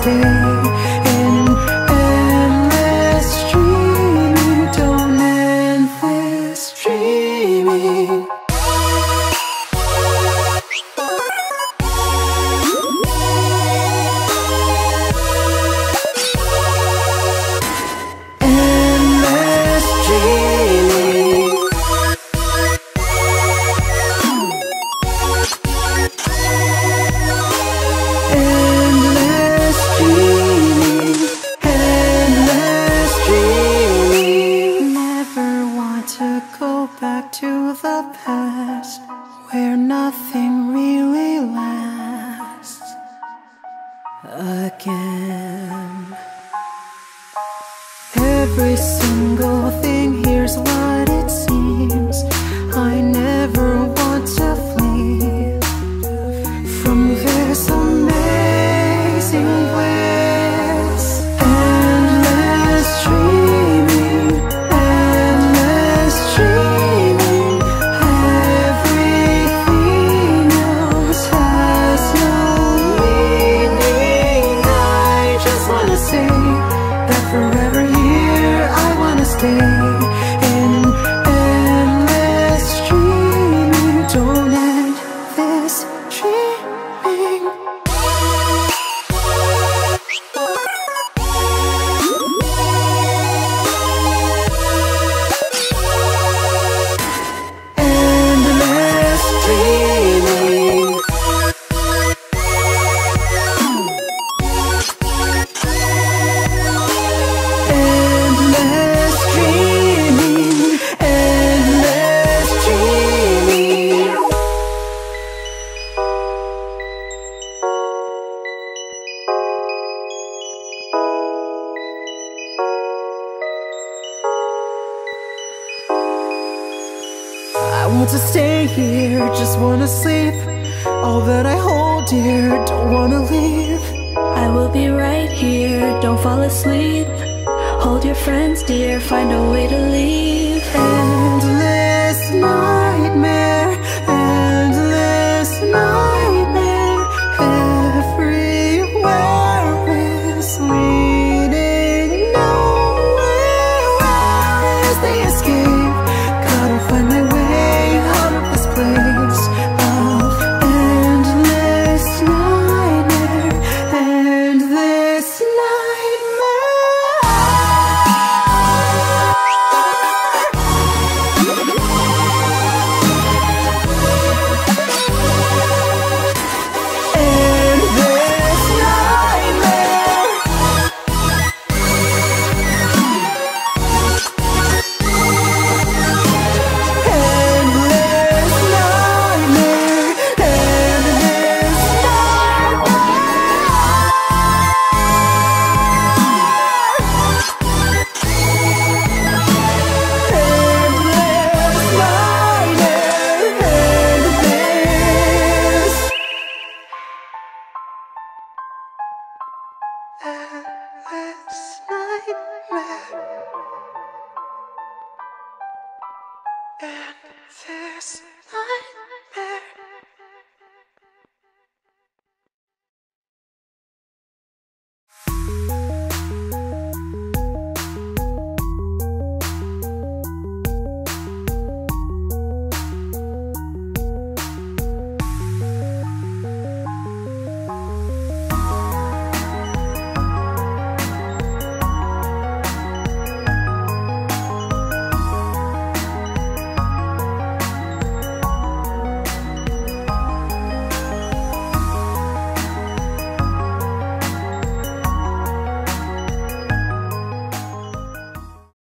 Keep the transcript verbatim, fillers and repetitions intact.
stay in endless dreaming. Don't end this dreaming. To the past, where nothing really lasts again. Every single thing here's what it seems. I never want to flee from this amazing bliss. Endless dreaming, endless dreaming. Everything else has no meaning. I just wanna say that forever here I wanna stay in endless dreaming. Don't end this dreaming. Endless dreaming. Endless dreaming. Endless dreaming. I want to stay here, just wanna sleep. All that I hold dear, don't wanna leave. I will be right here, don't fall asleep. Hold your friends dear, find a way to leave. Endless nightmare, endless nightmare. Everywhere is leading nowhere. Where is the escape? Gotta find my way out of this place of endless nightmare, endless nightmare. Endless nightmare. Endless nightmare. Endless nightmare. Endless nightmare.